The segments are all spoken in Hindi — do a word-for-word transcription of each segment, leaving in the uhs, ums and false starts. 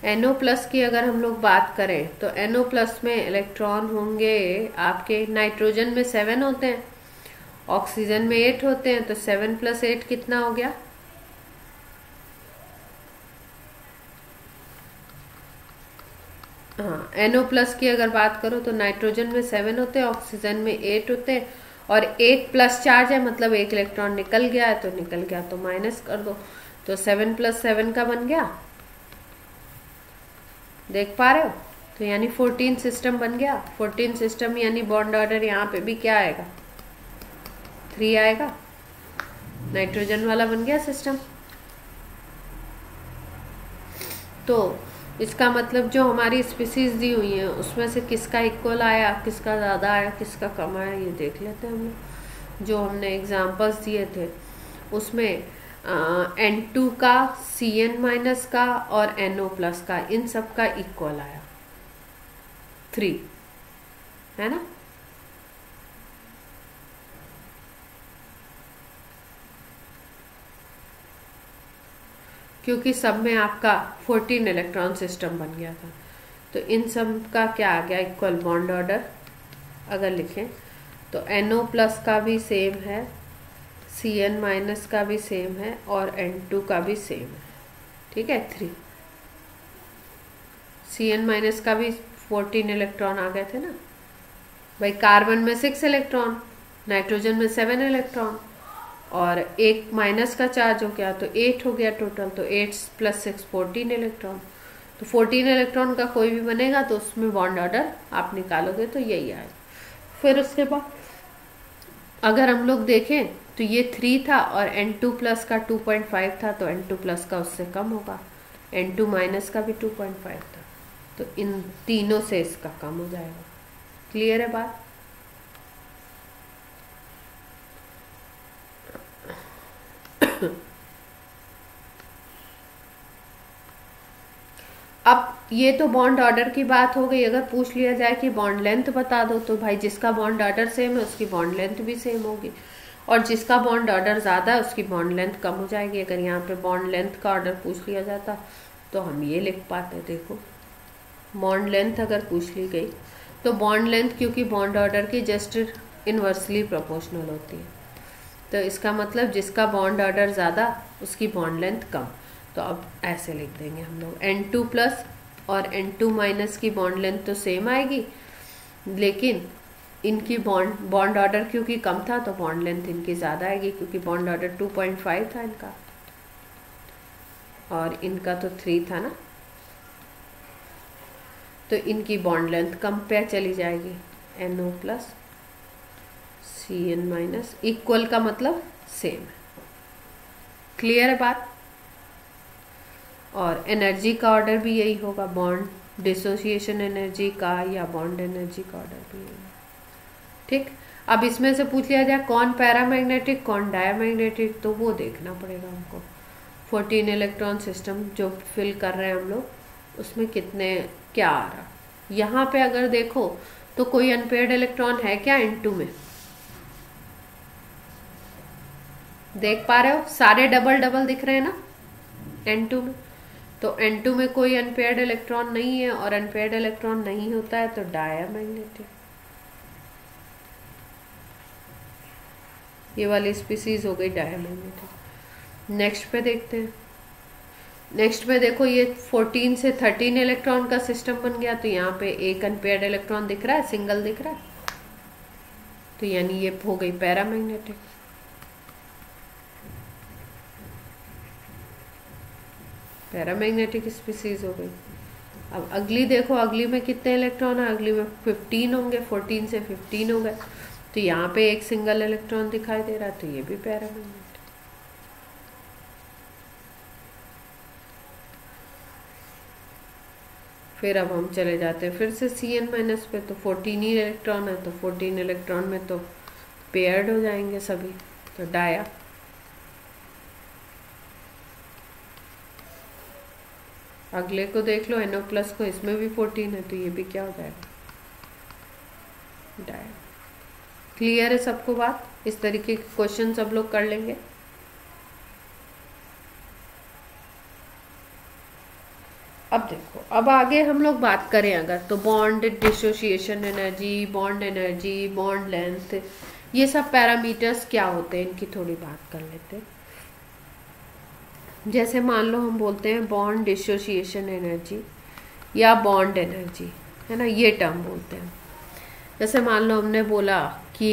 एन ओ प्लस की अगर हम लोग बात करें तो एन ओ प्लस में इलेक्ट्रॉन होंगे आपके, नाइट्रोजन में सेवन होते हैं, ऑक्सीजन में एट होते हैं, तो सेवन प्लस एट कितना हो गया? हाँ, एन ओ प्लस की अगर बात करो तो नाइट्रोजन में सेवन होते हैं, ऑक्सीजन में एट होते हैं, और एक प्लस चार्ज है, मतलब एक इलेक्ट्रॉन निकल गया है, तो निकल गया तो माइनस कर दो, तो सेवन प्लस सेवन का बन गया, देख पा रहे हो? तो यानी फोर्टीन सिस्टम बन गया। फोर्टीन सिस्टम यानी बॉन्ड ऑर्डर यहाँ पे भी क्या आएगा? थ्री आएगा। नाइट्रोजन वाला बन गया सिस्टम। तो इसका मतलब जो हमारी स्पीसीज दी हुई है उसमें से किसका इक्वल आया, किसका ज़्यादा आया, किसका कम आया, ये देख लेते हैं हम लोग। जो हमने एग्जांपल्स दिए थे उसमें एन टू का, सी एन माइनस का और एन ओ प्लस का, इन सब का इक्वल आया थ्री, है ना? क्योंकि सब में आपका फोर्टीन इलेक्ट्रॉन सिस्टम बन गया था, तो इन सब का क्या आ गया? Equal bond order. अगर लिखें तो एन ओ प्लस का भी सेम है, सी एन माइनस का भी सेम है और एन टू का भी सेम है, ठीक है? थ्री। सी एन माइनस का भी फोर्टीन इलेक्ट्रॉन आ गए थे ना भाई। कार्बन में सिक्स इलेक्ट्रॉन, नाइट्रोजन में सेवन इलेक्ट्रॉन, और एक माइनस का चार्ज हो गया तो एट हो गया टोटल, तो eight plus six fourteen electron. तो फोर्टीन इलेक्ट्रॉन का कोई भी बनेगा तो उसमें बॉन्ड ऑर्डर आप निकालोगे तो यही आएगा। फिर उसके बाद अगर हम लोग देखें तो ये थ्री था और एन टू प्लस का टू पॉइंट फाइव था, तो एन टू प्लस का उससे कम होगा, एन टू माइनस का भी टू पॉइंट फाइव था, तो इन तीनों से इसका कम हो जाएगा। क्लियर है बात? अब ये तो बॉन्ड ऑर्डर की बात हो गई। अगर पूछ लिया जाए कि बॉन्ड लेंथ बता दो, तो भाई जिसका बॉन्ड ऑर्डर सेम है उसकी बॉन्ड लेंथ भी सेम होगी, और जिसका बॉन्ड ऑर्डर ज़्यादा है उसकी बॉन्ड लेंथ कम हो जाएगी। अगर यहाँ पे बॉन्ड लेंथ का ऑर्डर पूछ लिया जाता तो हम ये लिख पाते, देखो बॉन्ड लेंथ अगर पूछ ली गई तो बॉन्ड लेंथ क्योंकि बॉन्ड ऑर्डर की जस्ट इन्वर्सली प्रोपोर्शनल होती है, तो इसका मतलब जिसका बॉन्ड ऑर्डर ज़्यादा उसकी बॉन्ड लेंथ कम। तो अब ऐसे लिख देंगे हम लोग, एन टू प्लस और एन टू माइनस की बॉन्ड लेंथ तो सेम आएगी, लेकिन इनकी बॉन्ड बॉन्ड ऑर्डर क्योंकि कम था तो बॉन्ड लेंथ इनकी ज़्यादा आएगी, क्योंकि bond order two point five था इनका और इनका तो थ्री था ना, तो इनकी बॉन्ड लेंथ कम पे चली जाएगी। N O plus C N minus, equal का मतलब सेम है। क्लियर है बात? और एनर्जी का ऑर्डर भी यही होगा, बॉन्ड डिसोसिएशन एनर्जी का या बॉन्ड एनर्जी का ऑर्डर भी यही है, ठीक? अब इसमें से पूछ लिया जाए कौन पैरामैग्नेटिक कौन डायमैग्नेटिक, तो वो देखना पड़ेगा हमको। फोर्टीन इलेक्ट्रॉन सिस्टम जो फिल कर रहे हैं हम लोग, उसमें कितने क्या आ रहा। यहाँ पे अगर देखो तो कोई अनपेयर्ड इलेक्ट्रॉन है क्या एन टू में? देख पा रहे हो? सारे डबल डबल दिख रहे हैं ना एन टू में, तो एन टू में कोई अनपेयर्ड इलेक्ट्रॉन नहीं है, और अनपेयर्ड इलेक्ट्रॉन नहीं होता है तो डायमैग्नेटिक। ये वाली स्पीसीज हो गई डायमैग्नेटिक। नेक्स्ट पे देखते हैं। नेक्स्ट में देखो ये फोर्टीन से थर्टीन इलेक्ट्रॉन का सिस्टम बन गया, तो यहाँ पे एक अनपेयर्ड इलेक्ट्रॉन दिख रहा है, सिंगल दिख रहा है, तो यानी ये हो गई पैरामैग्नेटिक। पैरामैग्नेटिक स्पीसीज हो गई। अब अगली देखो, अगली में कितने इलेक्ट्रॉन है? अगली में फिफ्टीन होंगे, फोर्टीन से फिफ्टीन हो गए, तो यहाँ पे एक सिंगल इलेक्ट्रॉन दिखाई दे रहा है, तो ये भी पैरामैग्नेटिक। फिर अब हम चले जाते हैं फिर से सी एन माइनस पे, तो फोर्टीन ही इलेक्ट्रॉन है, तो फोर्टीन इलेक्ट्रॉन में तो पेयर्ड हो जाएंगे सभी, तो डाया। अगले को देख लो, एन ओ प्लस को, इसमें भी फोर्टीन है, तो ये भी क्या हो जाएगा? डाया। क्लियर है सबको बात? इस तरीके के क्वेश्चन सब लोग कर लेंगे। अब देखो, अब आगे हम लोग बात करें अगर, तो bond dissociation energy, bond energy, bond length, ये सब पैरामीटर्स क्या होते हैं इनकी थोड़ी बात कर लेते हैं। जैसे मान लो हम बोलते हैं बॉन्ड डिसोसिएशन एनर्जी या बॉन्ड एनर्जी, है ना, ये टर्म बोलते हैं। जैसे मान लो हमने बोला कि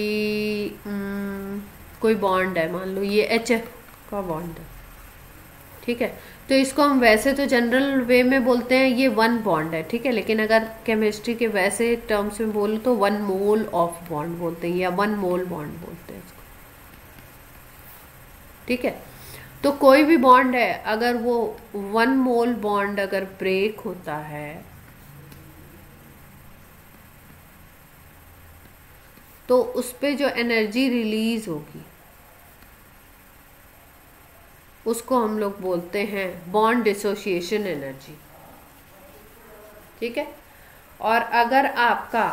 न, कोई बॉन्ड है, मान लो ये एच का बॉन्ड है, ठीक है, तो इसको हम वैसे तो जनरल वे में बोलते हैं ये वन बॉन्ड है, ठीक है, लेकिन अगर केमिस्ट्री के वैसे टर्म्स में बोलो तो वन मोल ऑफ बॉन्ड बोलते हैं या वन मोल बॉन्ड बोलते हैं इसको, ठीक है। तो कोई भी बॉन्ड है, अगर वो वन मोल बॉन्ड अगर ब्रेक होता है तो उस पे जो एनर्जी रिलीज होगी उसको हम लोग बोलते हैं बॉन्ड डिसोसिएशन एनर्जी, ठीक है। और अगर आपका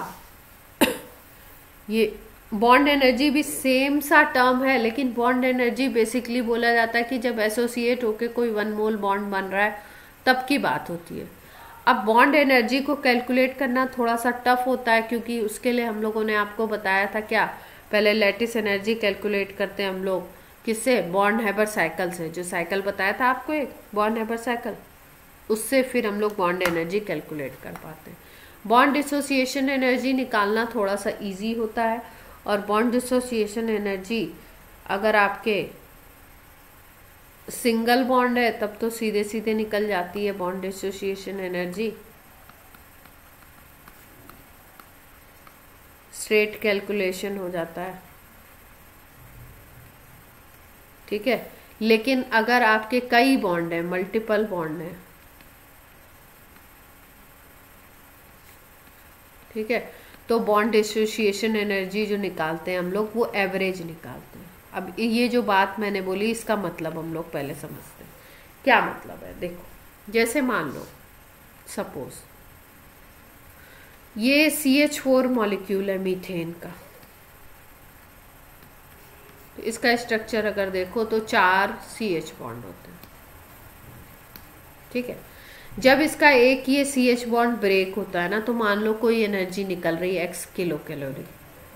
ये बॉन्ड एनर्जी भी सेम सा टर्म है, लेकिन बॉन्ड एनर्जी बेसिकली बोला जाता है कि जब एसोसिएट होके कोई वन मोल बॉन्ड बन रहा है तब की बात होती है। अब बॉन्ड एनर्जी को कैलकुलेट करना थोड़ा सा टफ होता है, क्योंकि उसके लिए हम लोगों ने आपको बताया था क्या, पहले लैटिस एनर्जी कैलकुलेट करते हैं हम लोग, किससे, बॉन्ड हैबर साइकिल से, जो साइकिल बताया था आपको एक बॉन्ड हैबर साइकिल, उससे फिर हम लोग बॉन्ड एनर्जी कैलकुलेट कर पाते हैं। बॉन्ड डिसोसिएशन एनर्जी निकालना थोड़ा सा इजी होता है, और बॉन्ड डिसोसिएशन एनर्जी अगर आपके सिंगल बॉन्ड है तब तो सीधे सीधे निकल जाती है bond dissociation energy, straight calculation हो जाता है, ठीक है। लेकिन अगर आपके कई बॉन्ड है, मल्टीपल बॉन्ड है, ठीक है, तो बॉन्ड डिसोसिएशन एनर्जी जो निकालते हैं हम लोग वो एवरेज निकालते हैं। अब ये जो बात मैंने बोली इसका मतलब हम लोग पहले समझते हैं क्या मतलब है। देखो, जैसे मान लो सपोज ये सी एच फोर मॉलिक्यूल है मीथेन का, तो इसका स्ट्रक्चर अगर देखो तो चार सी एच बॉन्ड होते हैं, ठीक है। जब इसका एक ये सी एच बॉन्ड ब्रेक होता है ना, तो मान लो कोई एनर्जी निकल रही है एक्स किलो कैलोरी,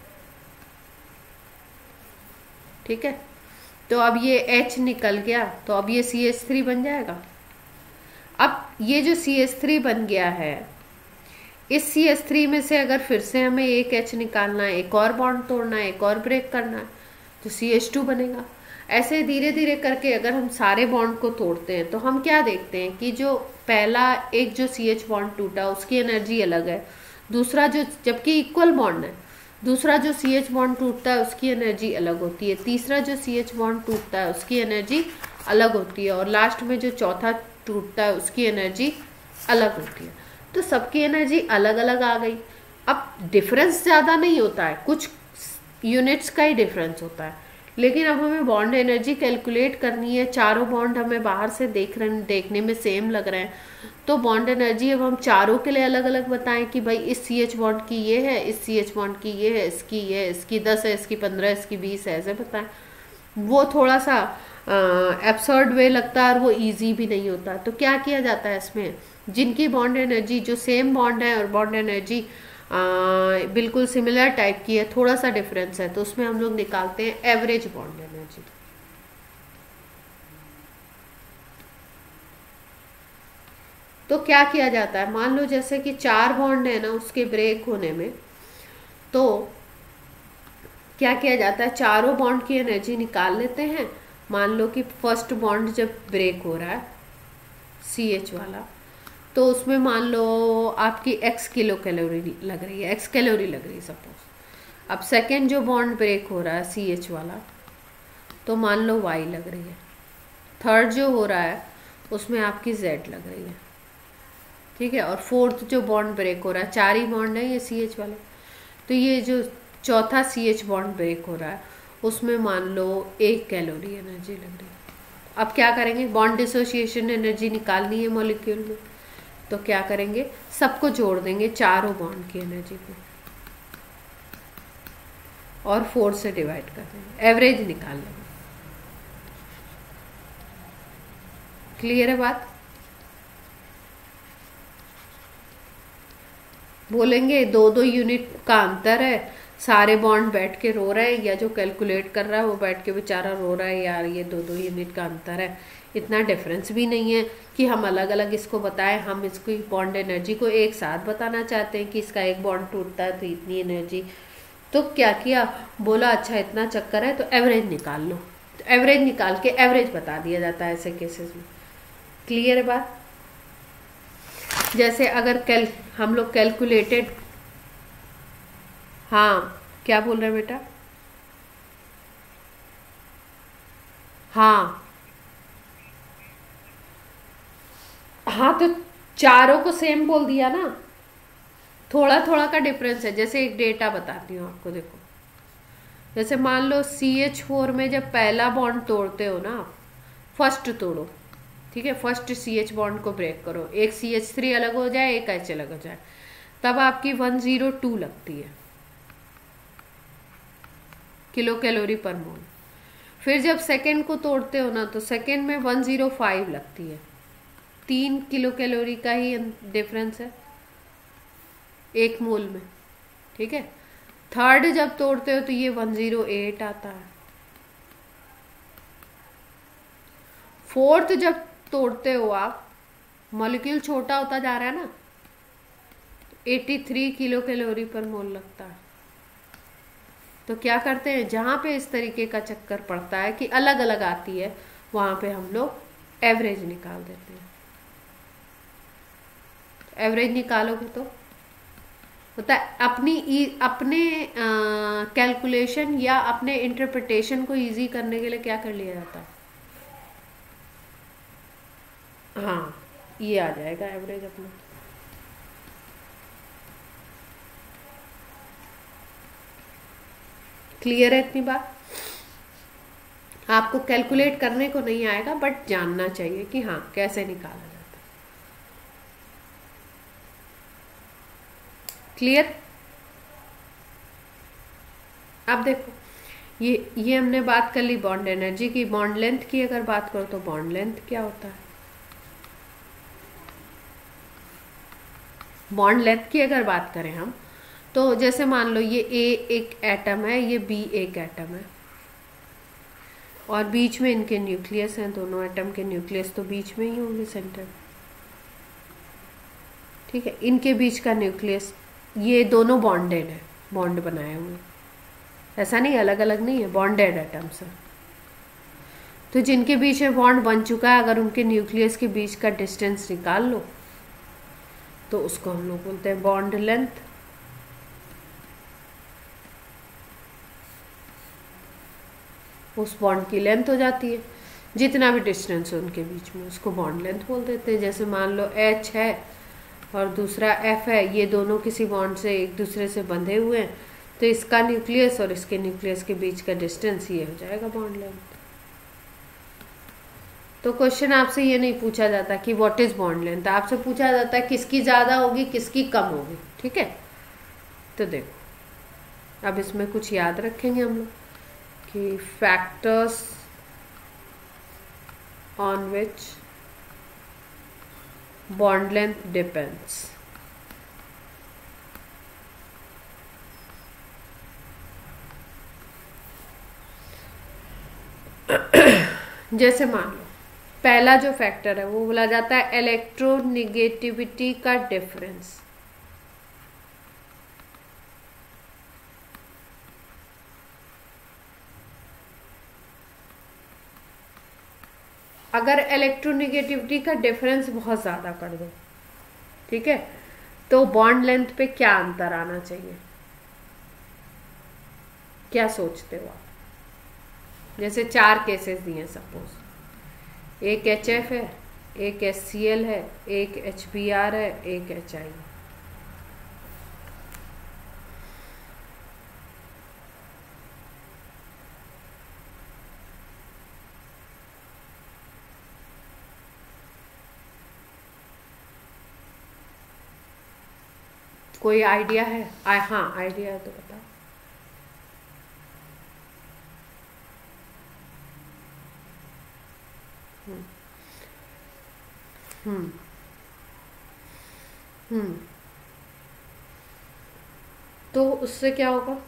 ठीक है। तो अब ये H निकल गया, तो अब ये सी एच थ्री बन जाएगा। अब ये जो सी एच थ्री बन गया है, इस सी एच थ्री में से अगर फिर से हमें एक H निकालना है, एक और बॉन्ड तोड़ना है, एक और ब्रेक करना है, तो सी एच टू बनेगा। ऐसे धीरे धीरे करके अगर हम सारे बॉन्ड को तोड़ते हैं तो हम क्या देखते हैं कि जो पहला एक जो सी एच बॉन्ड टूटा उसकी एनर्जी अलग है, दूसरा जो, जबकि इक्वल बॉन्ड है, दूसरा जो सी एच बॉन्ड टूटता है उसकी एनर्जी अलग होती है, तीसरा जो सी एच बॉन्ड टूटता है उसकी एनर्जी अलग होती है, और लास्ट में जो चौथा टूटता है उसकी एनर्जी अलग होती है। तो सबकी एनर्जी अलग अलग आ गई। अब डिफरेंस ज़्यादा नहीं होता है, कुछ यूनिट्स का ही डिफरेंस होता है, लेकिन अब हमें बॉन्ड एनर्जी कैलकुलेट करनी है। चारों बॉन्ड हमें बाहर से देख रहे देखने में सेम लग रहे हैं, तो बॉन्ड एनर्जी अब हम चारों के लिए अलग अलग बताएं कि भाई इस सी एच बॉन्ड की ये है, इस सी एच बॉन्ड की ये है, इसकी ये है, इसकी दस है, इसकी पंद्रह, इसकी बीस है, ऐसे बताएं। वो थोड़ा सा एब्सर्ड वे लगता है और वो इजी भी नहीं होता। तो क्या किया जाता है इसमें, जिनकी बॉन्ड एनर्जी जो सेम बॉन्ड है और बॉन्ड एनर्जी बिल्कुल सिमिलर टाइप की है, थोड़ा सा डिफरेंस है, तो उसमें हम लोग निकालते हैं एवरेज बॉन्ड एनर्जी। तो क्या किया जाता है, मान लो जैसे कि चार बॉन्ड है ना, उसके ब्रेक होने में तो क्या किया जाता है, चारों बॉन्ड की एनर्जी निकाल लेते हैं। मान लो कि फर्स्ट बॉन्ड जब ब्रेक हो रहा है सी एच वाला, तो उसमें मान लो आपकी एक्स किलो कैलोरी लग रही है, एक्स कैलोरी लग रही है सपोज। अब सेकेंड जो बॉन्ड ब्रेक हो रहा है सी एच वाला, तो मान लो वाई लग रही है। थर्ड जो हो रहा है उसमें आपकी जेड लग रही है, ठीक है। और फोर्थ जो बॉन्ड ब्रेक हो रहा है, चार ही बॉन्ड है ये सी एच वाले, तो ये जो चौथा सी एच बॉन्ड ब्रेक हो रहा है उसमें मान लो एक कैलोरी एनर्जी लग रही है। अब क्या करेंगे, बॉन्ड डिसोसिएशन एनर्जी निकालनी है मॉलिक्यूल में, तो क्या करेंगे, सबको जोड़ देंगे चारों बॉन्ड की एनर्जी को और फोर से डिवाइड कर देंगे, एवरेज निकाल लेंगे। क्लियर है बात। बोलेंगे दो दो यूनिट का अंतर है, सारे बॉन्ड बैठ के रो रहे हैं, या जो कैलकुलेट कर रहा है वो बैठ के बेचारा रो रहा है, यार ये दो दो यूनिट का अंतर है, इतना डिफरेंस भी नहीं है कि हम अलग अलग इसको बताएं। हम इसको बॉन्ड एनर्जी को एक साथ बताना चाहते हैं कि इसका एक बॉन्ड टूटता है तो इतनी एनर्जी। तो क्या किया, बोला अच्छा इतना चक्कर है तो एवरेज निकाल लो, तो एवरेज निकाल के एवरेज बता दिया जाता है ऐसे केसेस में। क्लियर है बात? जैसे अगर कैल हम लोग कैलकुलेटेड, हाँ क्या बोल रहे हैं बेटा? हाँ हाँ, तो चारों को सेम बोल दिया ना, थोड़ा थोड़ा का डिफरेंस है। जैसे एक डेटा बताती हूँ आपको, देखो जैसे मान लो सी एच फोर में जब पहला बॉन्ड तोड़ते हो ना, फर्स्ट तोड़ो, ठीक है, फर्स्ट सी एच बॉन्ड को ब्रेक करो, एक सी एच थ्री अलग हो जाए, एक एच अलग हो जाए, तब आपकी वन जीरो टू लगती है किलो कैलोरी पर मोल। फिर जब सेकेंड को तोड़ते हो ना, तो सेकेंड में वन जीरो फाइव लगती है, तीन किलो कैलोरी का ही डिफरेंस है एक मोल में, ठीक है। थर्ड जब तोड़ते हो तो ये वन जीरो एट आता है। फोर्थ जब तोड़ते हो आप, मॉलिक्यूल छोटा होता जा रहा है ना, एटी थ्री किलो कैलोरी पर मोल लगता है। तो क्या करते हैं, जहां पे इस तरीके का चक्कर पड़ता है कि अलग अलग आती है, वहां पे हम लोग एवरेज निकाल देते हैं। एवरेज निकालोगे तो होता है अपनी अपने कैलकुलेशन या अपने इंटरप्रिटेशन को इजी करने के लिए क्या कर लिया जाता है, हाँ ये आ जाएगा एवरेज अपना। क्लियर है इतनी बात? आपको कैलकुलेट करने को नहीं आएगा, बट जानना चाहिए कि हाँ कैसे निकाला जाता है। क्लियर? अब देखो, ये ये हमने बात कर ली बॉन्ड एनर्जी की। बॉन्ड लेंथ की अगर बात करो तो बॉन्ड लेंथ क्या होता है? बॉन्ड लेंथ की अगर बात करें हम, तो जैसे मान लो ये ए एक एटम है, ये बी एक एटम है, और बीच में इनके न्यूक्लियस हैं, दोनों एटम के न्यूक्लियस तो बीच में ही होंगे, सेंटर, ठीक है। इनके बीच का न्यूक्लियस, ये दोनों बॉन्डेड है, बॉन्ड बनाए हुए, ऐसा नहीं अलग अलग नहीं है, बॉन्डेड एटम्स है। तो जिनके बीच में बॉन्ड बन चुका है, अगर उनके न्यूक्लियस के बीच का डिस्टेंस निकाल लो तो उसको हम लोग बोलते हैं बॉन्ड लेंथ। उस बॉन्ड की लेंथ हो जाती है, जितना भी डिस्टेंस हो उनके बीच में, उसको बॉन्ड लेंथ बोल देते हैं। जैसे मान लो एच है और दूसरा एफ है, ये दोनों किसी बॉन्ड से एक दूसरे से बंधे हुए हैं, तो इसका न्यूक्लियस और इसके न्यूक्लियस के बीच का डिस्टेंस ये हो जाएगा बॉन्ड लेंथ। तो क्वेश्चन आपसे ये नहीं पूछा जाता कि व्हाट इज बॉन्ड लेंथ, आपसे पूछा जाता है किसकी ज्यादा होगी किसकी कम होगी, ठीक है। तो देखो अब इसमें कुछ याद रखेंगे हम लोग कि factors on which bond length depends. जैसे मान लो पहला जो फैक्टर है वो बोला जाता है इलेक्ट्रोनिगेटिविटी का डिफरेंस। अगर इलेक्ट्रोनिगेटिविटी का डिफरेंस बहुत ज्यादा कर दो, ठीक है, तो बॉन्ड लेंथ पे क्या अंतर आना चाहिए, क्या सोचते हो आप? जैसे चार केसेस दिए सपोज, एक एच एफ है, एक एच सी एल है, एक एच बी आर है, एक एच आई है। कोई आइडिया है? आ, हाँ आइडिया है तो बताओ। हम्म हम्म हम्म तो उससे क्या होगा,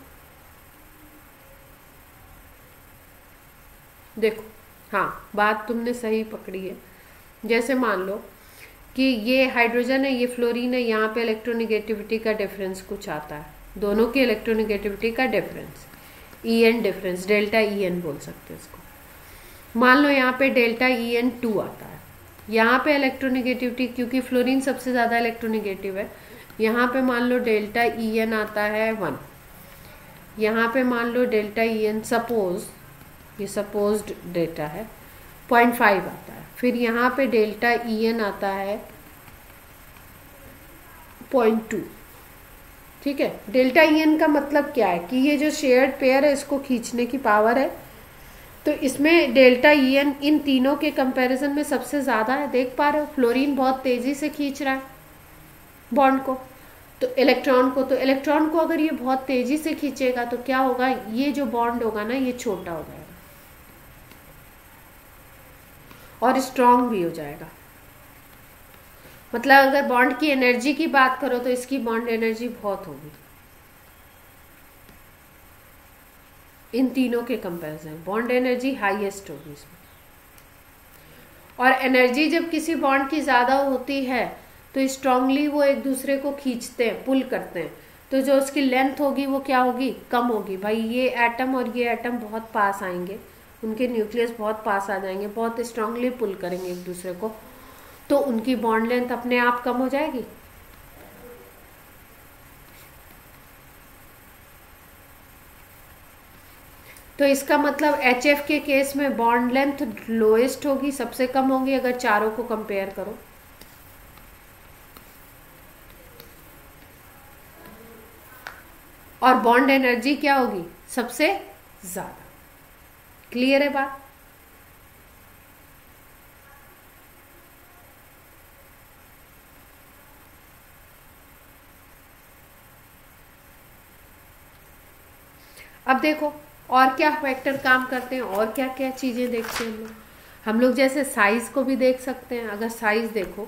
देखो, हाँ बात तुमने सही पकड़ी है। जैसे मान लो कि ये हाइड्रोजन है, ये फ्लोरीन है, यहाँ पे इलेक्ट्रोनिगेटिविटी का डिफरेंस कुछ आता है, दोनों की इलेक्ट्रोनिगेटिविटी का difference, E N difference, delta E N बोल सकते हैं इसको। मान लो यहाँ पे डेल्टा ई एन टू आता है, यहाँ पे इलेक्ट्रोनिगेटिविटी, क्योंकि फ्लोरीन सबसे ज़्यादा इलेक्ट्रोनिगेटिव है, यहाँ पे मान लो डेल्टा ई एन आता है वन, यहाँ पे मान लो डेल्टा ई एन, सपोज ये सपोज्ड डेटा है, पॉइंट फाइव आता है, फिर यहाँ पे डेल्टा ई एन आता है पॉइंट टू। ठीक है, डेल्टा ई एन का मतलब क्या है कि ये जो शेयर्ड पेयर है इसको खींचने की पावर है, तो इसमें डेल्टा ई एन इन तीनों के कंपैरिजन में सबसे ज़्यादा है। देख पा रहे हो, फ्लोरीन बहुत तेज़ी से खींच रहा है बॉन्ड को, तो इलेक्ट्रॉन को, तो इलेक्ट्रॉन को अगर ये बहुत तेज़ी से खींचेगा तो क्या होगा, ये जो बॉन्ड होगा ना ये छोटा हो जाएगा और स्ट्रांग भी हो जाएगा। मतलब अगर बॉन्ड की एनर्जी की बात करो तो इसकी बॉन्ड एनर्जी बहुत होगी इन तीनों के कंपैरिजन, बॉन्ड एनर्जी हाईएस्ट होगी इसमें। और एनर्जी जब किसी बॉन्ड की ज़्यादा होती है तो स्ट्रांगली वो एक दूसरे को खींचते हैं, पुल करते हैं, तो जो उसकी लेंथ होगी वो क्या होगी, कम होगी। भाई ये एटम और ये एटम बहुत पास आएंगे, उनके न्यूक्लियस बहुत पास आ जाएंगे, बहुत स्ट्रांगली पुल करेंगे एक दूसरे को, तो उनकी बॉन्ड लेंथ अपने आप कम हो जाएगी। तो इसका मतलब एच एफ के केस में बॉन्ड लेंथ लोएस्ट होगी, सबसे कम होगी अगर चारों को कंपेयर करो। और बॉन्ड एनर्जी क्या होगी, सबसे ज्यादा। क्लियर है बात? अब देखो और क्या फैक्टर काम करते हैं, और क्या क्या चीजें देखते हैं हम लोग। हम लोग जैसे साइज को भी देख सकते हैं। अगर साइज देखो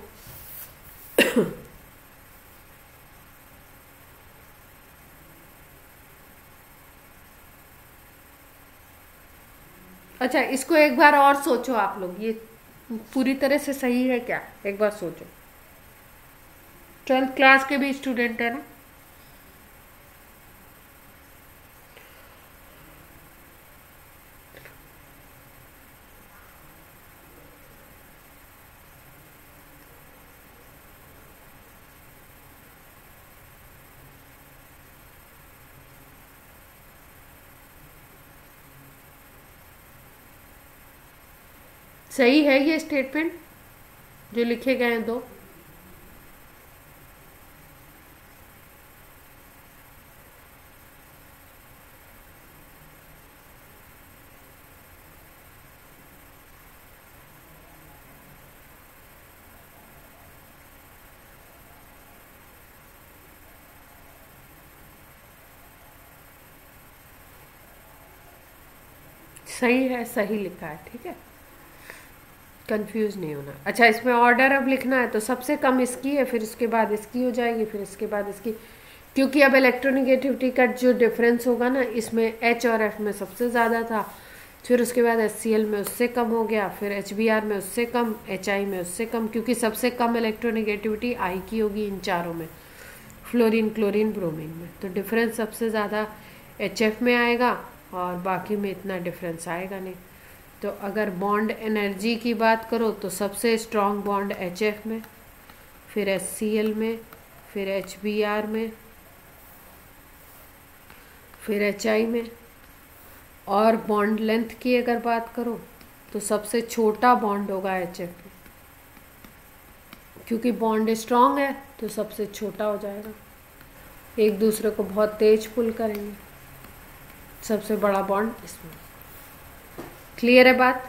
अच्छा, इसको एक बार और सोचो आप लोग, ये पूरी तरह से सही है क्या, एक बार सोचो। ट्वेल्थ क्लास के भी स्टूडेंट है ना, सही है ये स्टेटमेंट जो लिखे गए हैं दो? सही है, सही लिखा है, ठीक है, कंफ्यूज नहीं होना। अच्छा, इसमें ऑर्डर अब लिखना है तो सबसे कम इसकी है, फिर उसके बाद इसकी हो जाएगी, फिर इसके बाद इसकी, क्योंकि अब इलेक्ट्रोनिगेटिविटी का जो डिफरेंस होगा ना, इसमें एच और एफ में सबसे ज़्यादा था, फिर उसके बाद एच सी एल में उससे कम हो गया, फिर एच बी आर में उससे कम, एच आई में उससे कम, क्योंकि सबसे कम इलेक्ट्रोनिगेटिविटी आई की होगी इन चारों में, फ्लोरीन, क्लोरीन, ब्रोमीन में। तो डिफरेंस सबसे ज़्यादा एच एफ में आएगा और बाकी में इतना डिफरेंस आएगा नहीं। तो अगर बॉन्ड एनर्जी की बात करो तो सबसे स्ट्रॉन्ग बॉन्ड एच एफ में, फिर एच सी एल में, फिर एच बी आर में, फिर एच आई में। और बॉन्ड लेंथ की अगर बात करो तो सबसे छोटा बॉन्ड होगा एच एफ में, क्योंकि बॉन्ड स्ट्रॉन्ग है तो सबसे छोटा हो जाएगा, एक दूसरे को बहुत तेज पुल करेंगे, सबसे बड़ा बॉन्ड इसमें। क्लियर है बात?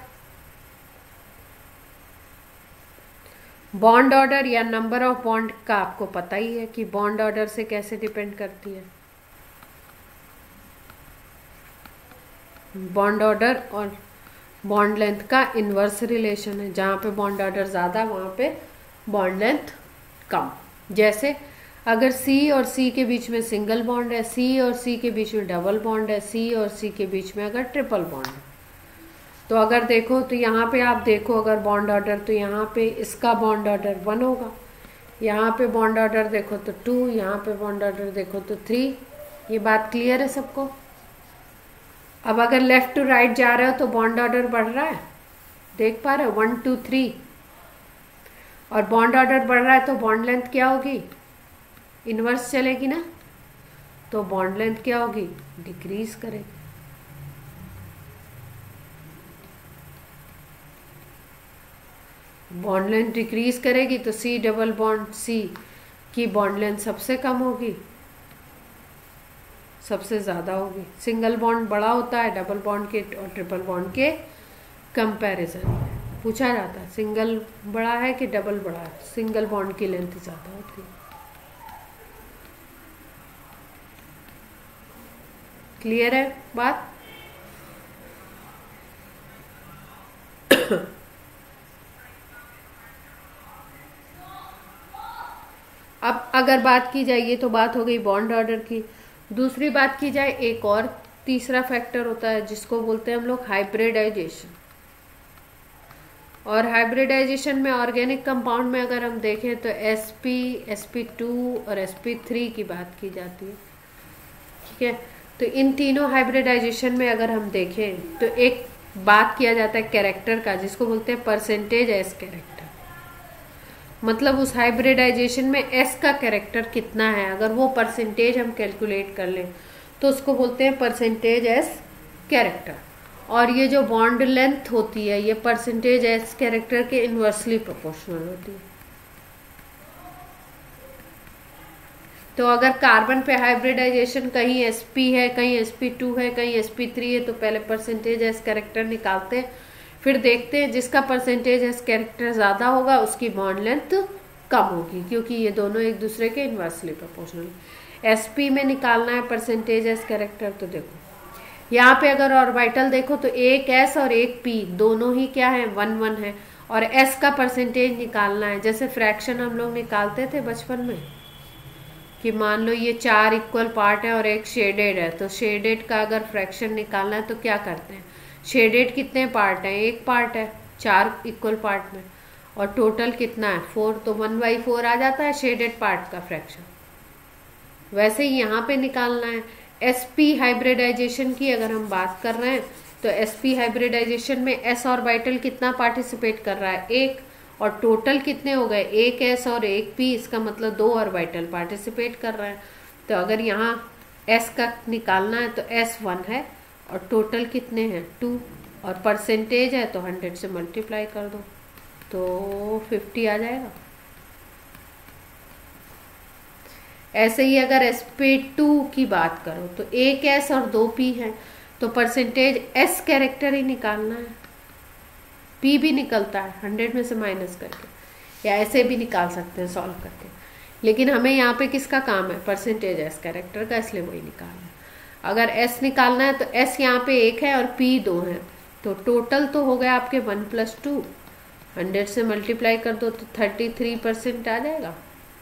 बॉन्ड ऑर्डर या नंबर ऑफ बॉन्ड का आपको पता ही है कि बॉन्ड ऑर्डर से कैसे डिपेंड करती है। बॉन्ड ऑर्डर और बॉन्ड लेंथ का इनवर्स रिलेशन है, जहाँ पे बॉन्ड ऑर्डर ज़्यादा वहाँ पे बॉन्ड लेंथ कम। जैसे अगर सी और सी के बीच में सिंगल बॉन्ड है, सी और सी के बीच में डबल बॉन्ड है, सी और सी के बीच में अगर ट्रिपल बॉन्ड है, तो अगर देखो तो यहाँ पे आप देखो अगर बॉन्ड ऑर्डर, तो यहाँ पे इसका बॉन्ड ऑर्डर वन होगा, यहाँ पे बॉन्ड ऑर्डर देखो तो टू, यहाँ पे बॉन्ड ऑर्डर देखो तो थ्री। ये बात क्लियर है सबको? अब अगर लेफ्ट टू राइट जा रहे हो तो बॉन्ड ऑर्डर बढ़ रहा है, देख पा रहे हो, वन टू थ्री, और बॉन्ड ऑर्डर बढ़ रहा है तो बॉन्ड लेंथ क्या होगी, इनवर्स चलेगी ना, तो बॉन्ड लेंथ क्या होगी, डिक्रीज करेगी। बॉन्ड लेंथ डिक्रीज करेगी तो सी डबल बॉन्ड सी की बॉन्ड लेंथ सबसे कम होगी, सबसे ज़्यादा होगी। सिंगल बॉन्ड बड़ा होता है डबल बॉन्ड के और ट्रिपल बॉन्ड के कंपैरिजन में। पूछा जाता है सिंगल बड़ा है कि डबल बड़ा है, सिंगल बॉन्ड की लेंथ ज़्यादा होती है। क्लियर है बात? अब अगर बात की जाए, ये तो बात हो गई बॉन्ड ऑर्डर की। दूसरी बात की जाए, एक और तीसरा फैक्टर होता है जिसको बोलते हैं हम लोग हाइब्रिडाइजेशन। और हाइब्रिडाइजेशन में ऑर्गेनिक कंपाउंड में अगर हम देखें तो एसपी, एसपी टू और एसपी थ्री की बात की जाती है, ठीक है। तो इन तीनों हाइब्रिडाइजेशन में अगर हम देखें तो एक बात किया जाता है कैरेक्टर का, जिसको बोलते हैं परसेंटेज एस कैरेक्टर। मतलब उस हाइब्रिडाइजेशन में एस का कैरेक्टर कितना है, अगर वो परसेंटेज हम कैलकुलेट कर लें तो उसको बोलते हैं परसेंटेज एस कैरेक्टर। और ये जो बॉन्ड लेंथ होती है ये परसेंटेज एस कैरेक्टर के इनवर्सली प्रोपोर्शनल होती है। तो अगर कार्बन पे हाइब्रिडाइजेशन कहीं एसपी है, कहीं एसपी टू है, कहीं एसपी थ्री है, तो पहले परसेंटेज एस कैरेक्टर निकालते हैं, फिर देखते हैं जिसका परसेंटेज एस कैरेक्टर ज़्यादा होगा उसकी बॉन्ड लेंथ कम होगी, क्योंकि ये दोनों एक दूसरे के इनवर्सली प्रोपोर्शनल। एसपी में निकालना है परसेंटेज एस कैरेक्टर, तो देखो यहाँ पे अगर ऑर्बिटल देखो तो एक एस और एक पी दोनों ही क्या है, वन वन है, और एस का परसेंटेज निकालना है। जैसे फ्रैक्शन हम लोग निकालते थे बचपन में कि मान लो ये चार इक्वल पार्ट है और एक शेडेड है, तो शेडेड का अगर फ्रैक्शन निकालना है तो क्या करते हैं, शेडेड कितने पार्ट हैं, एक पार्ट है चार इक्वल पार्ट में, और टोटल कितना है, फोर, तो वन बाई फोर आ जाता है शेडेड पार्ट का फ्रैक्शन। वैसे ही यहाँ पे निकालना है। एसपी हाइब्रिडाइजेशन की अगर हम बात कर रहे हैं तो एसपी हाइब्रिडाइजेशन में एस ऑर्बिटल कितना पार्टिसिपेट कर रहा है, एक, और टोटल कितने हो गए, एक एस और एक पी, इसका मतलब दो ऑर्बिटल पार्टिसिपेट कर रहे हैं। तो अगर यहाँ एस का निकालना है तो एस वन है और टोटल कितने हैं, टू, और परसेंटेज है तो हंड्रेड से मल्टीप्लाई कर दो तो फिफ्टी आ जाएगा। ऐसे ही अगर एस पी टू की बात करो तो एक एस और दो पी है, तो परसेंटेज एस कैरेक्टर ही निकालना है, पी भी निकलता है हंड्रेड में से माइनस करके, या ऐसे भी निकाल सकते हैं सॉल्व करके, लेकिन हमें यहाँ पे किसका काम है, परसेंटेज एस कैरेक्टर का, इसलिए वही निकालना है। अगर एस निकालना है तो एस यहाँ पे एक है और पी दो है, तो टोटल तो हो गया आपके वन प्लस टू, हंड्रेड से मल्टीप्लाई कर दो तो थर्टी थ्री परसेंट आ जाएगा।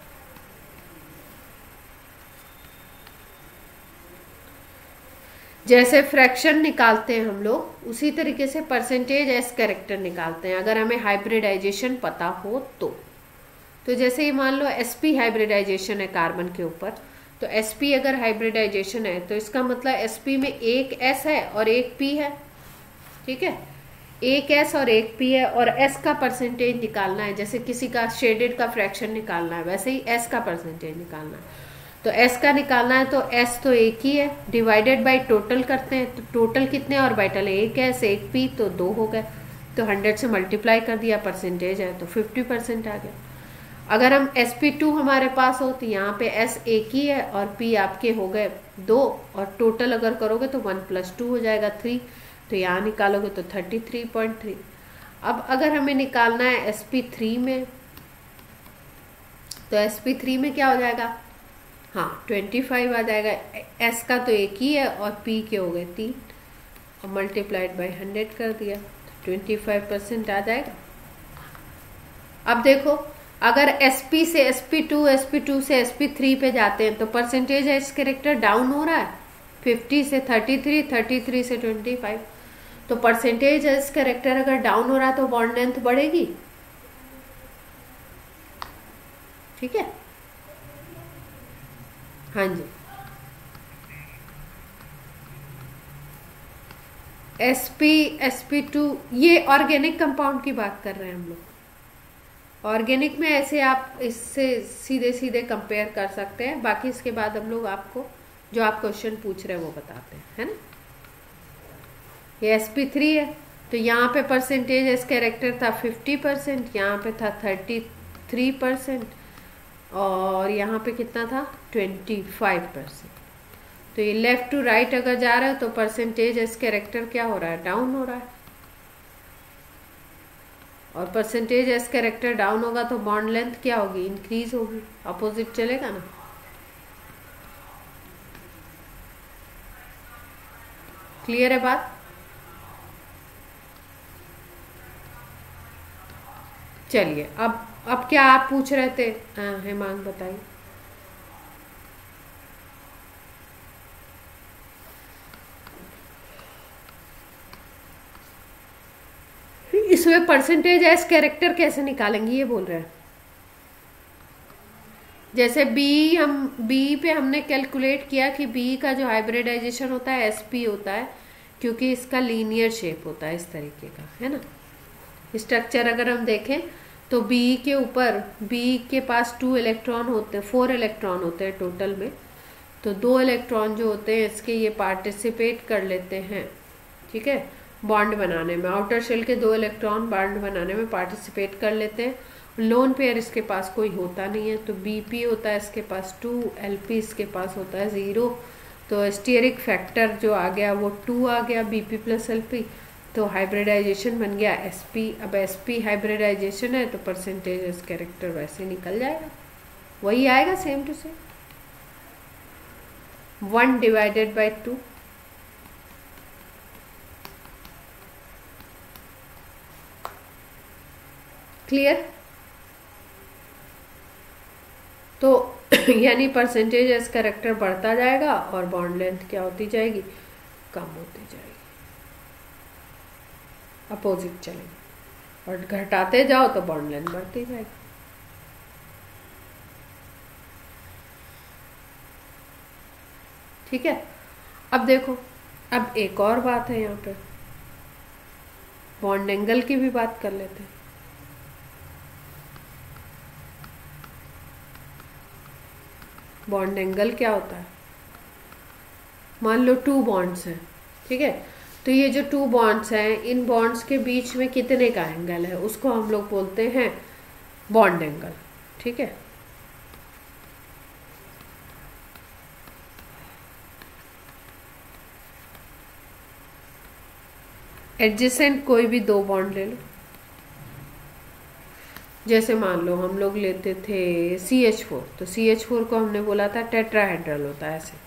जैसे फ्रैक्शन निकालते हैं हम लोग, उसी तरीके से परसेंटेज एस कैरेक्टर निकालते हैं अगर हमें हाइब्रिडाइजेशन पता हो तो। तो जैसे ही मान लो एसपी हाइब्रिडाइजेशन है कार्बन के ऊपर, तो एसपी अगर हाइब्रिडाइजेशन है तो इसका मतलब एसपी में एक एस है और एक पी है, ठीक है, एक एस और एक पी है, और एस का परसेंटेज निकालना है। जैसे किसी का शेडेड का फ्रैक्शन निकालना है, वैसे ही एस का परसेंटेज निकालना है। तो एस का निकालना है तो एस तो एक ही है, डिवाइडेड बाय टोटल करते हैं, तो टोटल कितने ऑर्बिटल है, एक एस एक पी, तो दो हो गए, तो हंड्रेड से मल्टीप्लाई कर दिया, परसेंटेज है तो फिफ्टी परसेंट आ गया। अगर हम एस पी टू हमारे पास हो तो यहाँ पे एस एक ही है और पी आपके हो गए दो, और टोटल अगर करोगे तो वन प्लस टू हो जाएगा थ्री, तो यहाँ निकालोगे तो थर्टी थ्री पॉइंट थ्री। अब अगर हमें निकालना है एस पी थ्री में, तो एस पी थ्री में क्या हो जाएगा, हाँ ट्वेंटी फाइव आ जाएगा। एस का तो एक ही है और पी के हो गए तीन, और मल्टीप्लाइड बाय हंड्रेड कर दिया तो ट्वेंटी फाइव परसेंट आ जाएगा। अब देखो अगर एसपी से एसपी टू, एसपी टू से एसपी थ्री पे जाते हैं तो परसेंटेज एस कैरेक्टर डाउन हो रहा है, फिफ्टी से थर्टी थ्री, थर्टी थ्री से ट्वेंटी फाइव। तो परसेंटेज एस कैरेक्टर अगर डाउन हो रहा है तो बॉन्ड लेंथ बढ़ेगी। ठीक है, हाँ जी। एसपी एसपी टू, ये ऑर्गेनिक कंपाउंड की बात कर रहे हैं हम लोग। ऑर्गेनिक में ऐसे आप इससे सीधे सीधे कंपेयर कर सकते हैं, बाकी इसके बाद हम लोग आपको जो आप क्वेश्चन पूछ रहे हैं वो बताते हैं, है ना। ये एस पी थ्री है तो यहाँ पे परसेंटेज एस कैरेक्टर था फिफ्टी परसेंट, यहाँ पे था थर्टी थ्री परसेंट और यहाँ पे कितना था ट्वेंटी फाइव परसेंट। तो ये लेफ्ट टू राइट अगर जा रहा है तो परसेंटेज एस कैरेक्टर क्या हो रहा है, डाउन हो रहा है। और परसेंटेज एस कैरेक्टर डाउन होगा तो बॉन्ड लेंथ क्या होगी, इंक्रीज होगी, अपोजिट चलेगा ना। क्लियर है बात। चलिए अब अब क्या आप पूछ रहे थे, हाँ हेमांग बताइए। इसमें परसेंटेज एस कैरेक्टर कैसे निकालेंगे ये बोल रहे हैं। जैसे बी, हम बी पे हमने कैलकुलेट किया कि बी का जो हाइब्रिडाइजेशन होता है एसपी होता है, क्योंकि इसका लीनियर शेप होता है इस तरीके का, है ना। स्ट्रक्चर अगर हम देखें तो बी के ऊपर, बी के पास टू इलेक्ट्रॉन होते हैं, फोर इलेक्ट्रॉन होते हैं टोटल में। तो दो इलेक्ट्रॉन जो होते हैं इसके ये पार्टिसिपेट कर लेते हैं, ठीक है, बॉन्ड बनाने में। आउटर शेल के दो इलेक्ट्रॉन बॉन्ड बनाने में पार्टिसिपेट कर लेते हैं। लोन पेयर इसके पास कोई होता नहीं है, तो बीपी होता है इसके पास टू, एलपी इसके पास होता है ज़ीरो। तो स्टीयरिक फैक्टर जो आ गया वो टू आ गया, बीपी प्लस एलपी। तो हाइब्रिडाइजेशन बन गया एसपी। अब एसपी हाइब्रिडाइजेशन है तो परसेंटेज इस कैरेक्टर वैसे निकल जाएगा, वही आएगा same two same, one divided by two. Clear. तो यानी परसेंटेज एस कैरेक्टर बढ़ता जाएगा और बॉन्ड लेंथ क्या होती जाएगी, कम होती जाएगी, अपोजिट चलेगी। और घटाते जाओ तो बॉन्ड लेंथ बढ़ती जाएगी। ठीक है। अब देखो, अब एक और बात है यहाँ पे, बॉन्ड एंगल की भी बात कर लेते हैं। बॉन्ड एंगल क्या होता है, मान लो टू बॉन्ड्स हैं, ठीक है। तो ये जो टू बॉन्ड्स हैं, इन बॉन्ड्स के बीच में कितने का एंगल है उसको हम लोग बोलते हैं बॉन्ड एंगल, ठीक है। एडजेसेंट कोई भी दो बॉन्ड ले लो, जैसे मान लो हम लोग लेते थे सी एच फोर, तो सी एच फोर को हमने बोला था टेट्राहेड्रल होता है ऐसे।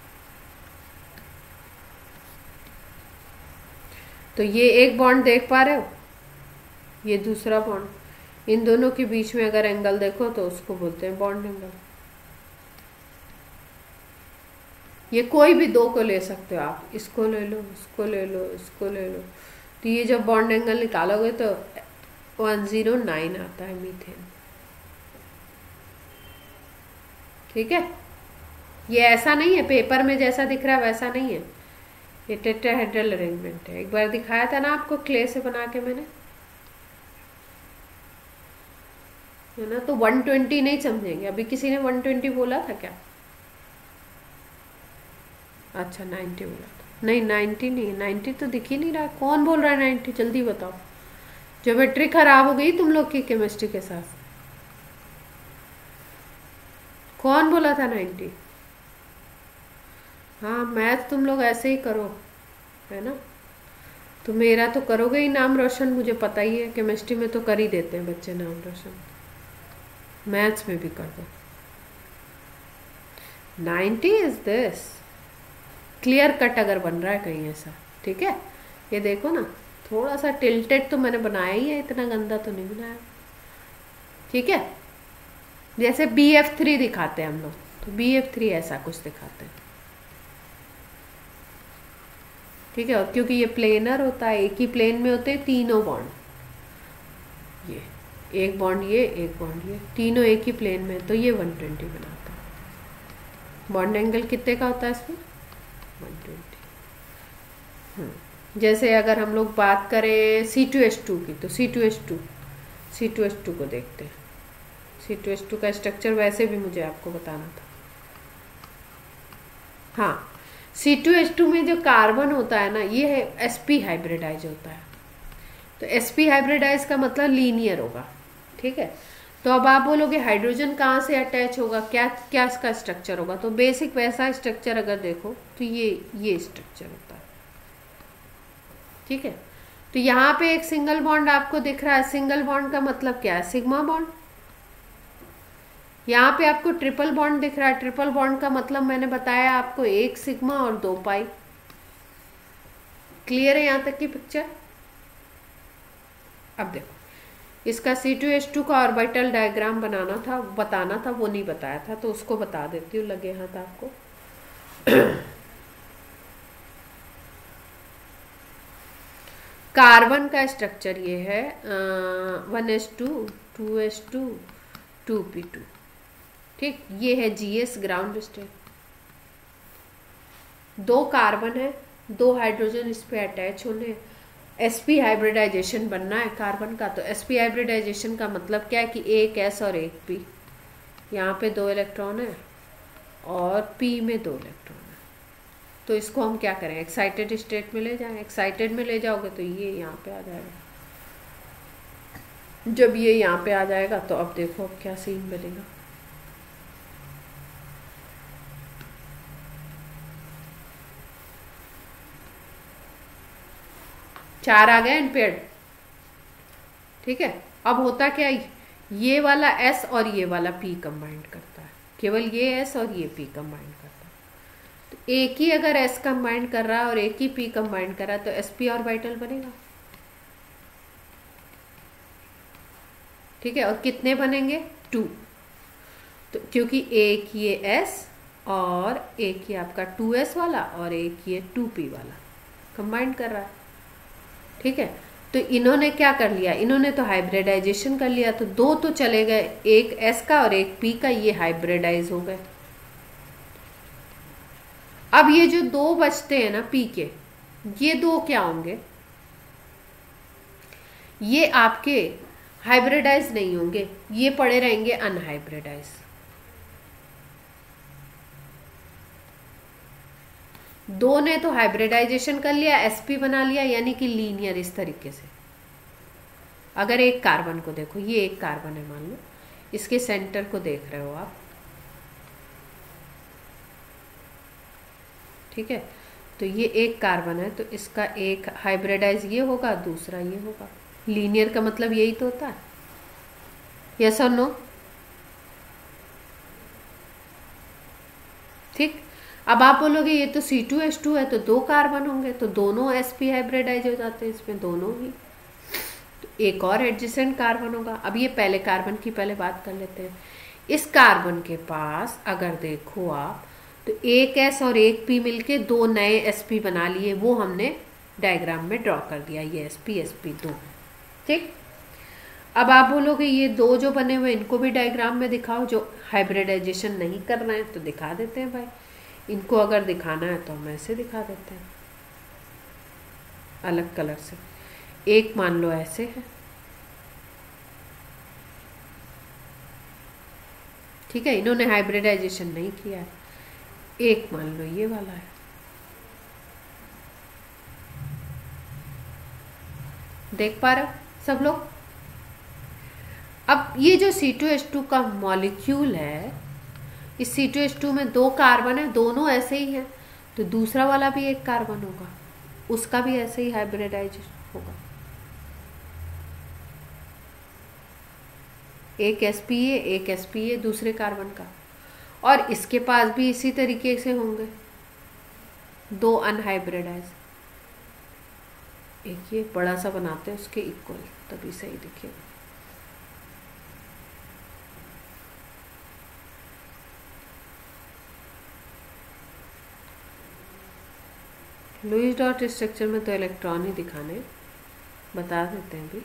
तो ये एक बॉन्ड देख पा रहे हो, ये दूसरा बॉन्ड, इन दोनों के बीच में अगर एंगल देखो तो उसको बोलते हैं बॉन्ड एंगल। ये कोई भी दो को ले सकते हो आप, इसको ले लो, इसको ले लो, इसको ले लो। तो ये जब बॉन्ड एंगल निकालोगे तो वन जीरो नाइन आता है मीथेन, ठीक है। ये ऐसा नहीं है पेपर में जैसा दिख रहा है वैसा नहीं है, ये टेट्राहेड्रल अरेंजमेंट है। एक बार दिखाया था ना आपको क्ले से बना के मैंने, है ना। तो वन ट्वेंटी नहीं समझेंगे, अभी किसी ने वन ट्वेंटी बोला था क्या, अच्छा नाइन्टी बोला था, नहीं नाइन्टी नहीं, नाइन्टी तो दिख ही नहीं रहा, कौन बोल रहा है नाइन्टी, जल्दी बताओ। ज्योमेट्री खराब हो गई तुम लोग की केमिस्ट्री के साथ, कौन बोला था नाइन्टी। हाँ मैथ तुम लोग ऐसे ही करो, है ना। तो मेरा तो करोगे ही नाम रोशन, मुझे पता ही है, केमिस्ट्री में तो कर ही देते हैं बच्चे नाम रोशन, मैथ्स में भी कर दो। Ninety is this, clear cut अगर बन रहा है कहीं ऐसा, ठीक है। ये देखो ना, थोड़ा सा टिल्टेड तो मैंने बनाया ही है, इतना गंदा तो नहीं बनाया, ठीक है। जैसे बी एफ थ्री दिखाते हैं हम लोग, तो बी एफ थ्री ऐसा कुछ दिखाते हैं, ठीक है। और क्योंकि ये प्लेनर होता है, एक ही प्लेन में होते हैं तीनों बॉन्ड, ये एक बॉन्ड ये एक बॉन्ड ये, तीनों एक ही प्लेन में, तो ये वन ट्वेंटी बनाता है। बॉन्ड एंगल कितने का होता है इसमें, वन ट्वेंटी। जैसे अगर हम लोग बात करें सी टू एच टू की, तो C two H two C two H two को देखते हैं। सी टू एच टू का स्ट्रक्चर वैसे भी मुझे आपको बताना था। हाँ, सी टू एच टू में जो कार्बन होता है ना, ये है एसपी हाइब्रिडाइज होता है। तो एसपी हाइब्रिडाइज का मतलब लीनियर होगा, ठीक है। तो अब आप बोलोगे हाइड्रोजन कहाँ से अटैच होगा, क्या क्या इसका स्ट्रक्चर होगा, तो बेसिक वैसा स्ट्रक्चर अगर देखो तो ये ये स्ट्रक्चर होता है, ठीक है। तो यहाँ पे एक सिंगल बॉन्ड आपको दिख रहा है, सिंगल बॉन्ड का मतलब क्या है, सिग्मा बॉन्ड। यहाँ पे आपको ट्रिपल बॉन्ड दिख रहा है, ट्रिपल बॉन्ड का मतलब मैंने बताया आपको एक सिग्मा और दो पाई। क्लियर है यहाँ तक की पिक्चर। अब देखो, इसका सी टू एच टू का ऑर्बिटल डायग्राम बनाना था, बताना था, वो नहीं बताया था, तो उसको बता देती हूँ, लगे हाथ आपको। कार्बन का स्ट्रक्चर ये है, one H two, two H two, two P two, ठीक। ये है जीएस ग्राउंड स्टेट। दो कार्बन है, दो हाइड्रोजन इस पे अटैच होने, एसपी हाइब्रिडाइजेशन बनना है कार्बन का। तो एसपी हाइब्रिडाइजेशन का मतलब क्या है कि एक एस और एक पी, यहाँ पे दो इलेक्ट्रॉन है और पी में दो इलेक्ट्रॉन है। तो इसको हम क्या करें, एक्साइटेड स्टेट में ले जाएं। एक्साइटेड में ले जाओगे तो ये यहाँ पे आ जाएगा। जब ये यहाँ पे आ जाएगा तो अब देखो अब क्या सीन बनेगा। चार आ गए अनपेयर्ड, ठीक है। अब होता क्या, ये वाला S और ये वाला P कंबाइंड करता है, केवल ये S और ये P कंबाइंड करता है। तो एक ही अगर S कंबाइंड कर रहा है और एक ही P कंबाइंड कर रहा है तो sp ऑर्बिटल बनेगा, ठीक है। और कितने बनेंगे, टू। तो क्योंकि एक ये S और एक ये आपका टू एस वाला और एक ये टू पी वाला कंबाइंड कर रहा है, ठीक है। तो इन्होंने क्या कर लिया, इन्होंने तो हाइब्रिडाइजेशन कर लिया, तो दो तो चले गए, एक S का और एक P का, ये हाइब्रिडाइज हो गए। अब ये जो दो बचते हैं ना P के, ये दो क्या होंगे, ये आपके हाइब्रिडाइज नहीं होंगे, ये पड़े रहेंगे अनहाइब्रिडाइज। दो ने तो हाइब्रिडाइजेशन कर लिया, एसपी बना लिया, यानी कि लीनियर इस तरीके से। अगर एक कार्बन को देखो, ये एक कार्बन है मान लो, इसके सेंटर को देख रहे हो आप, ठीक है। तो ये एक कार्बन है, तो इसका एक हाइब्रिडाइज ये होगा, दूसरा ये होगा। लीनियर का मतलब यही तो होता है, यस और नो, ठीक। अब आप बोलोगे ये तो सी टू एच टू है, तो दो कार्बन होंगे, तो दोनों sp हाइब्रिडाइज हो जाते हैं इसमें, दोनों ही। तो एक और एडजेसेंट कार्बन होगा। अब ये पहले कार्बन की पहले बात कर लेते हैं। इस कार्बन के पास अगर देखो आप, तो एक S और एक P मिलके दो नए sp बना लिए, वो हमने डायग्राम में ड्रॉ कर दिया, ये sp sp दो, ठीक। अब आप बोलोगे ये दो जो बने हुए इनको भी डायग्राम में दिखाओ, जो हाइब्रिडाइजेशन नहीं कर रहे हैं, तो दिखा देते हैं भाई। इनको अगर दिखाना है तो हम ऐसे दिखा देते हैं अलग कलर से। एक मान लो ऐसे है, ठीक है, इन्होंने हाइब्रिडाइजेशन नहीं किया है। एक मान लो ये वाला है, देख पा रहे हो सब लोग। अब ये जो सी टू एच टू का मॉलिक्यूल है, इस सी टू एच टू में दो कार्बन है, दोनों ऐसे ही हैं, तो दूसरा वाला भी एक कार्बन होगा, उसका भी ऐसे ही हाइब्रिडाइज होगा। एक sp है, एक sp है दूसरे कार्बन का, और इसके पास भी इसी तरीके से होंगे दो अनहाइब्रिडाइज। एक ये बड़ा सा बनाते हैं उसके इक्वल, तभी सही दिखेगा। लुईस डॉट स्ट्रक्चर में तो इलेक्ट्रॉन ही दिखाने, बता देते हैं अभी।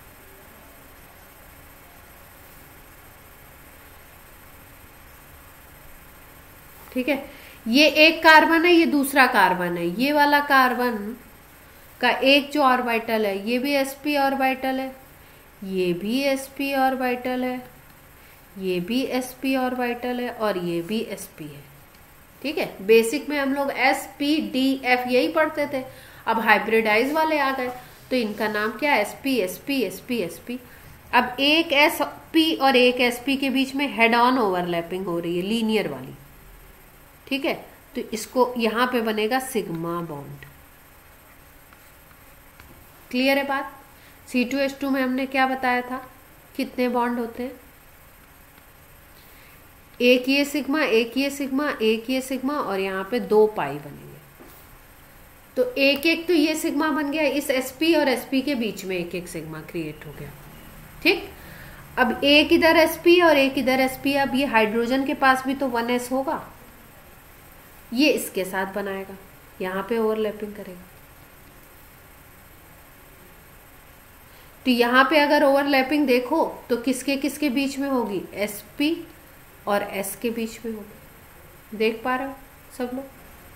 ठीक है, ये एक कार्बन है, ये दूसरा कार्बन है। ये वाला कार्बन का एक जो ऑर्बिटल है ये भी sp ऑर्बिटल है, ये भी sp ऑर्बिटल है, ये भी sp ऑर्बिटल है, और ये भी sp है। ठीक है, बेसिक में हम लोग s p d f यही पढ़ते थे। अब हाइब्रिडाइज वाले आ गए तो इनका नाम क्या है, sp sp sp sp। अब एक sp और एक sp के बीच में हेड ऑन ओवरलैपिंग हो रही है, लीनियर वाली। ठीक है, तो इसको यहां पे बनेगा सिग्मा बॉन्ड। क्लियर है बात। सी टू एच टू में हमने क्या बताया था, कितने बॉन्ड होते हैं, एक ये सिग्मा, एक ये सिग्मा, एक ये सिग्मा, और यहाँ पे दो पाई बनेंगे। तो एक एक तो ये सिग्मा बन गया, इस sp और sp के बीच में एक एक सिग्मा क्रिएट हो गया। ठीक, अब एक इधर sp और एक इधर sp, अब ये हाइड्रोजन के पास भी तो वन एस होगा, ये इसके साथ बनाएगा, यहां पे ओवरलैपिंग करेगा। तो यहां पे अगर ओवरलैपिंग देखो तो किसके किसके बीच में होगी, sp और s के बीच में होगी। देख पा रहे हो सब लोग,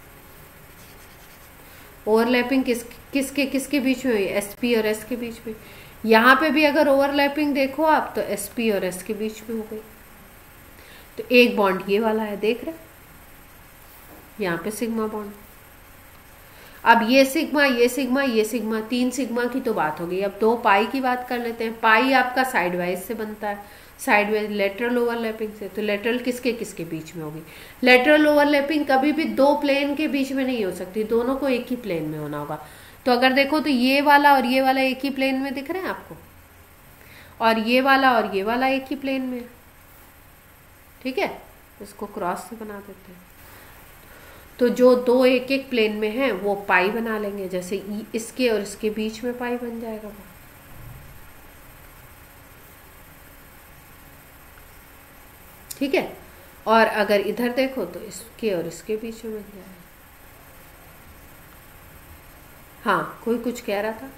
ओवरलैपिंग किस किसके किसके बीच में हुई, sp और s के बीच में। यहां पे भी अगर ओवरलैपिंग देखो आप तो sp और s के बीच में हो गई। तो एक बॉन्ड ये वाला है, देख रहे, यहाँ पे सिग्मा बॉन्ड। अब ये सिग्मा, ये सिग्मा, ये सिग्मा, तीन सिग्मा की तो बात हो गई। अब दो पाई की बात कर लेते हैं। पाई आपका साइडवाइज से बनता है, साइडवाइज लेटरल ओवरलैपिंग से। तो लेटरल किसके किसके बीच में होगी, लेटरल ओवरलैपिंग कभी भी दो प्लेन के बीच में नहीं हो सकती, दोनों को एक ही प्लेन में होना होगा। तो अगर देखो तो ये वाला और ये वाला एक ही प्लेन में दिख रहे हैं आपको, और ये वाला और ये वाला एक ही प्लेन में। ठीक है, इसको क्रॉस से बना देते हैं। तो जो दो एक एक प्लेन में हैं वो पाई बना लेंगे, जैसे इसके और इसके बीच में पाई बन जाएगा वो। ठीक है, और अगर इधर देखो तो इसके और इसके बीच में बन जाएगा। हाँ, कोई कुछ कह रहा था।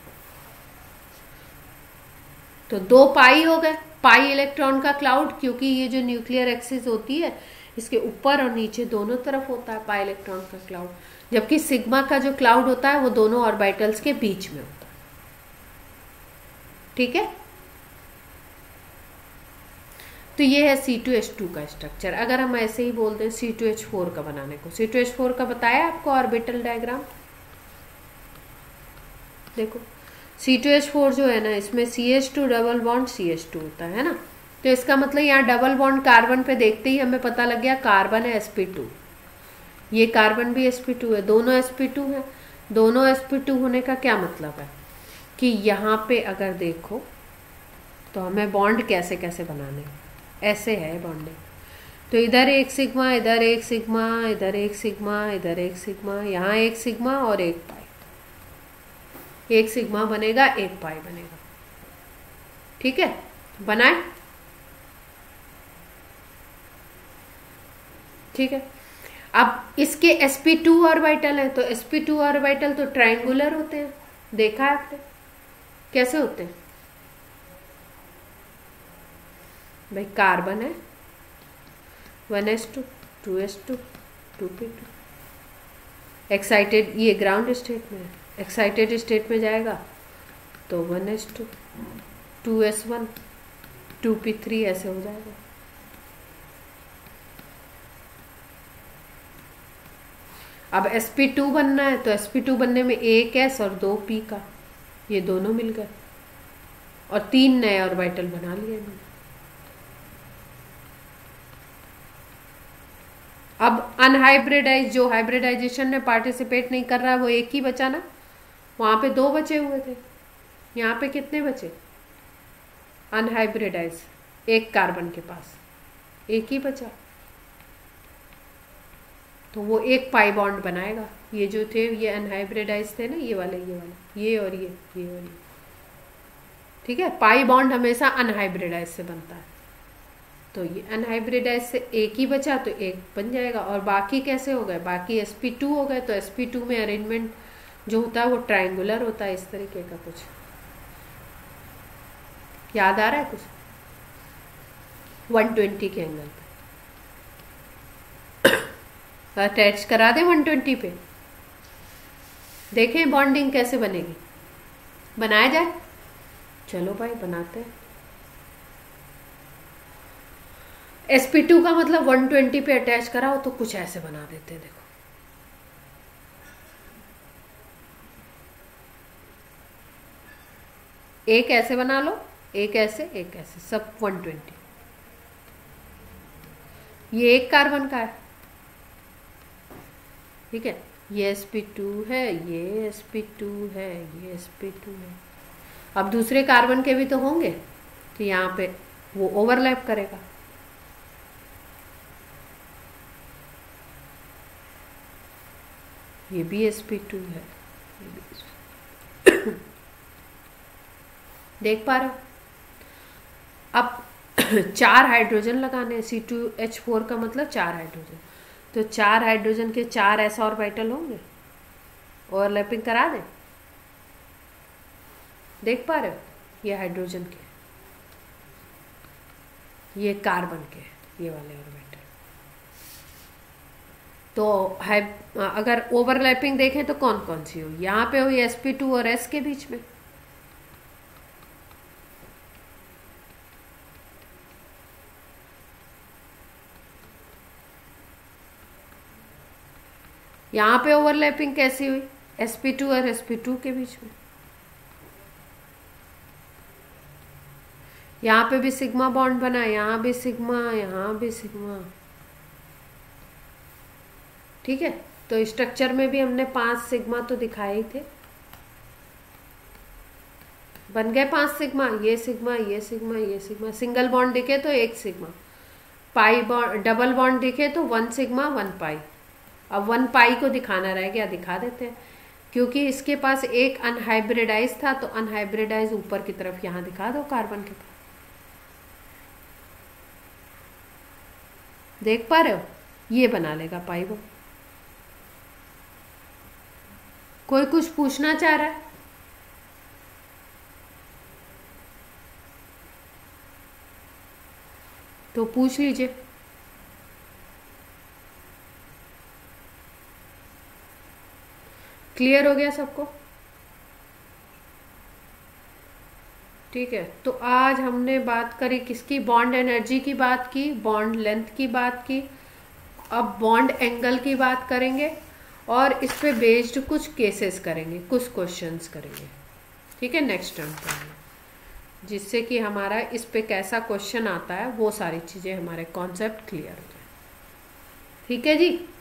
तो दो पाई हो गए, पाई इलेक्ट्रॉन का क्लाउड, क्योंकि ये जो न्यूक्लियर एक्सिस होती है इसके ऊपर और नीचे दोनों तरफ होता है पाई इलेक्ट्रॉन का क्लाउड, जबकि सिग्मा का जो क्लाउड होता है वो दोनों ऑर्बिटल्स के बीच में होता है। ठीक है, तो ये है सी टू एच टू का स्ट्रक्चर। अगर हम ऐसे ही बोल दें सी टू एच फोर का बनाने को, सी टू एच फोर का बताया आपको ऑर्बिटल डायग्राम। देखो सी टू एच फोर जो है ना, इसमें C H two double bond C H two होता है ना। तो इसका मतलब यहाँ डबल बॉन्ड कार्बन पे देखते ही हमें पता लग गया कार्बन है एस पी टू, ये कार्बन भी एस पी टू है, दोनों एस पी टू है। दोनों एस पी टू होने का क्या मतलब है कि यहाँ पे अगर देखो तो हमें बॉन्ड कैसे कैसे बनाने, ऐसे है बॉन्डिंग। तो इधर एक सिग्मा, इधर एक सिग्मा, इधर एक सिग्मा, इधर एक सिग्मा, यहाँ एक सिग्मा और एक पाई। एक सिग्मा बनेगा, एक पाई बनेगा। ठीक है, बनाए। ठीक है, अब इसके एस पी टू ऑर्बिटल है, तो एस पी टू ऑर्बिटल तो ट्रायंगुलर होते हैं, देखा है आपने कैसे होते हैं भाई। कार्बन है one S two, two S two, two P two. Excited, ये ग्राउंड स्टेट में है, एक्साइटेड स्टेट में जाएगा तो one S two, two S one, two P three, ऐसे हो जाएगा। अब एस पी टू बनना है तो एस पी टू बनने में एक एस और दो पी का, ये दोनों मिल गए और तीन नए ऑर्बिटल बना लिए मैंने। अब अनहाइब्रिडाइज, जो हाइब्रिडाइजेशन में पार्टिसिपेट नहीं कर रहा वो एक ही बचा ना, वहां पे दो बचे हुए थे, यहाँ पे कितने बचे अनहाइब्रिडाइज, एक कार्बन के पास एक ही बचा, तो वो एक पाई बॉन्ड बनाएगा। ये जो थे ये अनहाइब्रिडाइज थे ना, ये वाले ये वाले ये और ये ये और ये। ठीक है, पाई बॉन्ड हमेशा अनहाइब्रिडाइज से बनता है, तो ये अनहाइब्रिडाइज से एक ही बचा तो एक बन जाएगा। और बाकी कैसे हो गए, बाकी एस पी टू हो गए, तो एस पी टू में अरेंजमेंट जो होता है वो ट्रायंगुलर होता है, इस तरीके का कुछ। याद आ रहा है कुछ? वन ट्वेंटी के एंगल पे अटैच करा दे वन ट्वेंटी पे, देखें बॉन्डिंग कैसे बनेगी। बनाया जाए? चलो भाई बनाते हैं। एस पी टू का मतलब वन ट्वेंटी पे अटैच कराओ तो कुछ ऐसे बना देते हैं, देखो। एक ऐसे बना लो, एक ऐसे, एक ऐसे, सब वन ट्वेंटी। ये एक कार्बन का है, ठीक है। ये एस पी टू है, ये एस पी टू है, ये एस पी टू है। अब दूसरे कार्बन के भी तो होंगे, तो यहाँ पे वो ओवरलैप करेगा। ये भी एस पी टू है, ये भी देख पा रहे हो? अब चार हाइड्रोजन लगाने, सी टू एच फोर का मतलब चार हाइड्रोजन, तो चार हाइड्रोजन के चार ऐसा ऑर्बिटल होंगे, ओवरलैपिंग करा दे। देख पा रहे हो? ये हाइड्रोजन के, ये कार्बन के, ये वाले ऑर्बिटल। तो है, अगर ओवरलैपिंग देखें तो कौन कौन सी हो? यहाँ पे हुई एस पी टू और एस के बीच में, यहाँ पे ओवरलैपिंग कैसी हुई? एस पी टू और एस पी टू के बीच में। यहाँ पे भी सिग्मा बॉन्ड बना, यहाँ भी सिग्मा, यहाँ भी सिग्मा, ठीक है। तो स्ट्रक्चर में भी हमने पांच सिग्मा तो दिखाए ही थे, बन गए पांच सिग्मा। ये सिग्मा, ये सिग्मा, ये सिग्मा। सिंगल बॉन्ड दिखे तो एक sigma, pi bond, double bond दिखे तो वन सिग्मा वन पाई। अब वन पाई को दिखाना रह गया, दिखा देते हैं, क्योंकि इसके पास एक अनहाइब्रिडाइज था, तो अनहाइब्रिडाइज ऊपर की तरफ यहाँ दिखा दो कार्बन के पास। देख पा रहे हो? ये बना लेगा पाई वो। कोई कुछ पूछना चाह रहा है? तो पूछ लीजिए। क्लियर हो गया सबको? ठीक है। तो आज हमने बात करी किसकी? बॉन्ड एनर्जी की बात की, बॉन्ड लेंथ की बात की, अब बॉन्ड एंगल की बात करेंगे, और इस पे बेस्ड कुछ केसेस करेंगे, कुछ क्वेश्चंस करेंगे, ठीक है, नेक्स्ट टर्म पे, जिससे कि हमारा इस पे कैसा क्वेश्चन आता है वो सारी चीज़ें, हमारे कॉन्सेप्ट क्लियर हो जाए। ठीक है जी।